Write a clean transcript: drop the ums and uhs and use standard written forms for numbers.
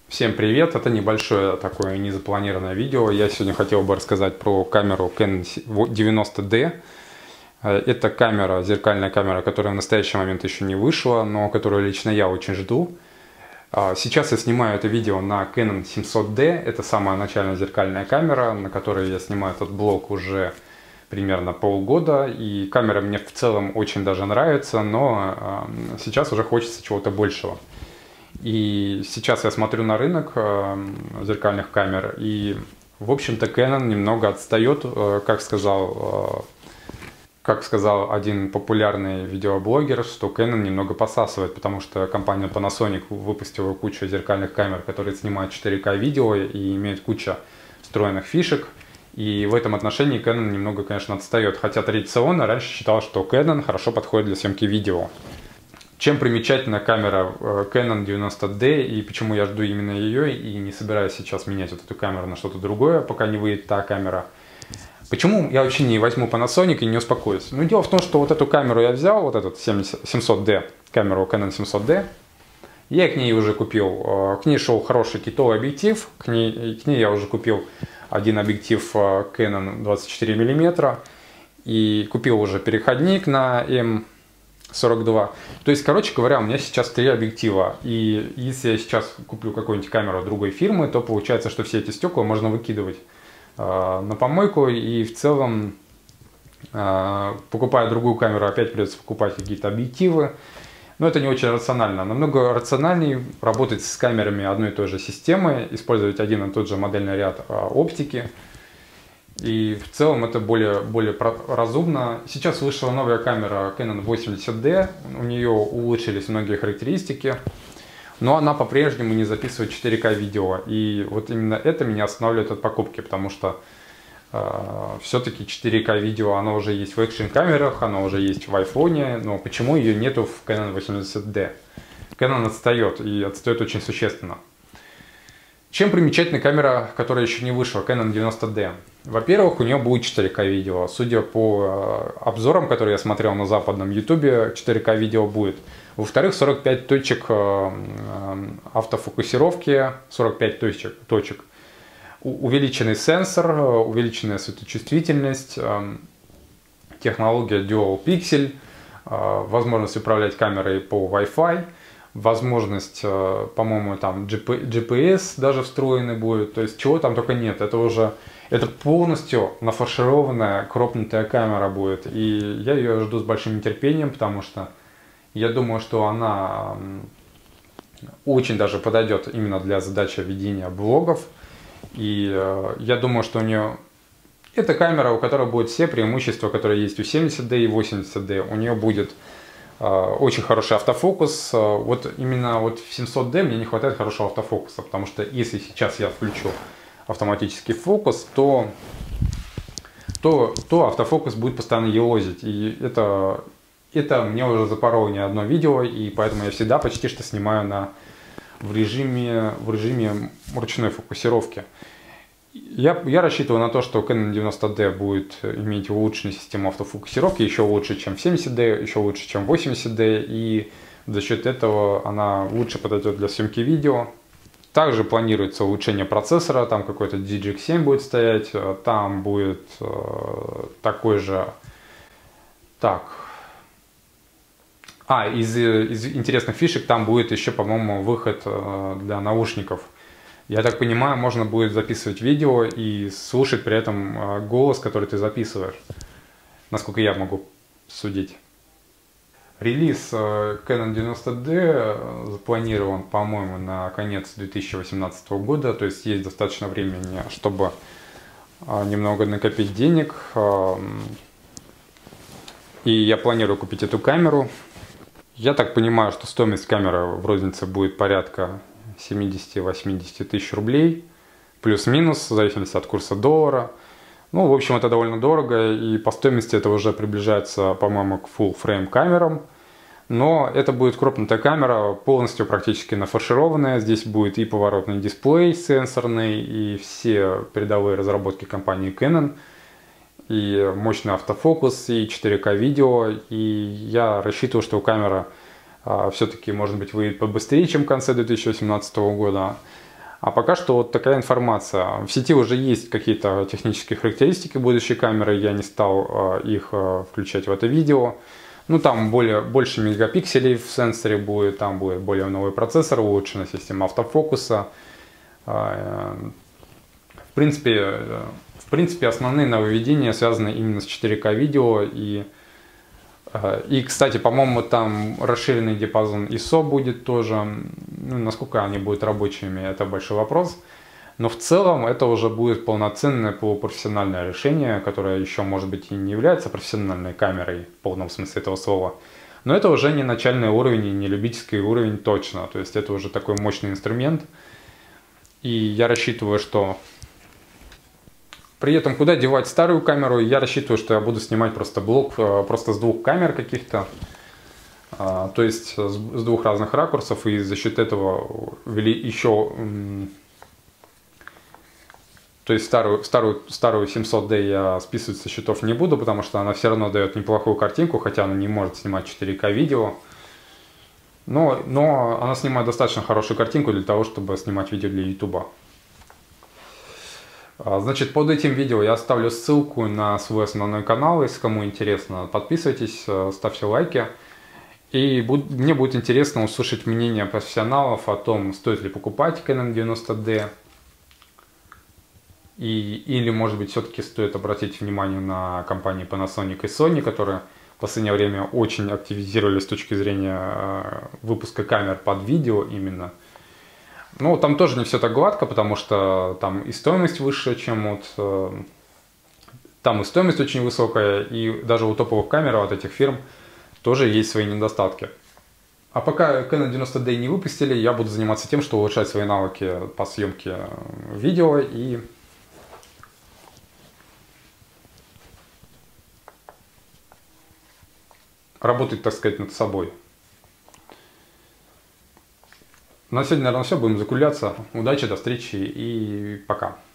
Всем привет! Это небольшое такое незапланированное видео. Я сегодня хотел бы рассказать про камеру Canon 90D. Это камера, зеркальная камера, которая в настоящий момент еще не вышла, но которую лично я очень жду. Сейчас я снимаю это видео на Canon 700D. Это самая начальная зеркальная камера, на которой я снимаю этот блог уже примерно полгода. И камера мне в целом очень даже нравится, но сейчас уже хочется чего-то большего. И сейчас я смотрю на рынок зеркальных камер, и, в общем-то, Canon немного отстает, как сказал один популярный видеоблогер, что Canon немного посасывает, потому что компания Panasonic выпустила кучу зеркальных камер, которые снимают 4К видео и имеют кучу встроенных фишек. И в этом отношении Canon немного, конечно, отстает, хотя традиционно раньше считал, что Canon хорошо подходит для съемки видео. Чем примечательна камера Canon 90D и почему я жду именно ее и не собираюсь сейчас менять вот эту камеру на что-то другое, пока не выйдет та камера. Почему я вообще не возьму Panasonic и не успокоюсь? Ну, дело в том, что вот эту камеру я взял, вот этот 700D, камеру Canon 700D, я к ней уже купил, к ней шел хороший китовый объектив, к ней я уже купил один объектив Canon 24 мм и купил уже переходник на М42. То есть, короче говоря, у меня сейчас 3 объектива. И если я сейчас куплю какую-нибудь камеру другой фирмы, то получается, что все эти стекла можно выкидывать на помойку. И в целом, покупая другую камеру, опять придется покупать какие-то объективы. Но это не очень рационально. Намного рациональнее работать с камерами одной и той же системы, использовать один и тот же модельный ряд оптики. И в целом это более разумно. Сейчас вышла новая камера Canon 80D, у нее улучшились многие характеристики, но она по-прежнему не записывает 4К видео. И вот именно это меня останавливает от покупки, потому что все-таки 4К видео, оно уже есть в экшн-камерах, оно уже есть в iPhone, но почему ее нету в Canon 80D? Canon отстает, и отстает очень существенно. Чем примечательна камера, которая еще не вышла, Canon 90D? Во-первых, у нее будет 4К видео. Судя по обзорам, которые я смотрел на западном YouTube, 4К видео будет. Во-вторых, 45 точек автофокусировки, 45 точек. Увеличенный сенсор, увеличенная светочувствительность, технология Dual Pixel, возможность управлять камерой по Wi-Fi. Возможность, по-моему, там GPS даже встроенный будет, то есть чего там только нет, это полностью нафаршированная кропнутая камера будет, и я ее жду с большим нетерпением, потому что я думаю, что она очень даже подойдет именно для задачи ведения блогов, и я думаю, что у нее это камера, у которой будут все преимущества, которые есть у 70D и 80D, у нее будет очень хороший автофокус. Вот именно вот в 700D мне не хватает хорошего автофокуса, потому что если сейчас я включу автоматический фокус, то автофокус будет постоянно елозить. И это мне уже запороло не одно видео, и поэтому я всегда почти что снимаю в режиме ручной фокусировки. Я рассчитываю на то, что Canon 90D будет иметь улучшенную систему автофокусировки, еще лучше, чем 70D, еще лучше, чем 80D, и за счет этого она лучше подойдет для съемки видео. Также планируется улучшение процессора, там какой-то DGX7 будет стоять, там будет такой же... из интересных фишек там будет еще, по-моему, выход для наушников. Я так понимаю, можно будет записывать видео и слушать при этом голос, который ты записываешь, насколько я могу судить. Релиз Canon 90D запланирован, по-моему, на конец 2018 года, то есть есть достаточно времени, чтобы немного накопить денег. И я планирую купить эту камеру. Я так понимаю, что стоимость камеры в рознице будет порядка 70-80 тысяч рублей, плюс-минус, в зависимости от курса доллара. Ну, в общем, это довольно дорого, и по стоимости это уже приближается, по-моему, к full frame камерам. Но это будет крупная камера, полностью практически нафаршированная. Здесь будет и поворотный дисплей сенсорный, и все передовые разработки компании Canon, и мощный автофокус, и 4К видео. И я рассчитываю, что камера все-таки, может быть, выйдет побыстрее, чем в конце 2018 года. А пока что вот такая информация. В сети уже есть какие-то технические характеристики будущей камеры, я не стал их включать в это видео. Ну, там больше мегапикселей в сенсоре будет, там будет более новый процессор, улучшенная система автофокуса. В принципе, основные нововведения связаны именно с 4К видео. И, кстати, по-моему, там расширенный диапазон ISO будет тоже. Ну, насколько они будут рабочими, это большой вопрос. Но в целом это уже будет полноценное полупрофессиональное решение, которое еще, может быть, и не является профессиональной камерой в полном смысле этого слова. Но это уже не начальный уровень и не любительский уровень точно. То есть это уже такой мощный инструмент. И я рассчитываю, что... При этом куда девать старую камеру, я рассчитываю, что я буду снимать просто блок просто с двух камер каких-то. То есть с двух разных ракурсов. И за счет этого еще... То есть старую 700D я списывать со счетов не буду, потому что она все равно дает неплохую картинку, хотя она не может снимать 4К видео. Но она снимает достаточно хорошую картинку для того, чтобы снимать видео для YouTube. Значит, под этим видео я оставлю ссылку на свой основной канал, если кому интересно. Подписывайтесь, ставьте лайки. И мне будет интересно услышать мнение профессионалов о том, стоит ли покупать Canon 90D. Или, может быть, все-таки стоит обратить внимание на компании Panasonic и Sony, которые в последнее время очень активизировались с точки зрения выпуска камер под видео именно. Ну, там тоже не все так гладко, потому что там и стоимость выше, чем вот... Там и стоимость очень высокая, и даже у топовых камер от этих фирм тоже есть свои недостатки. А пока Canon 90D не выпустили, я буду заниматься тем, что улучшать свои навыки по съемке видео и... работать, так сказать, над собой. На сегодня, наверное, все. Будем закругляться. Удачи, до встречи и пока.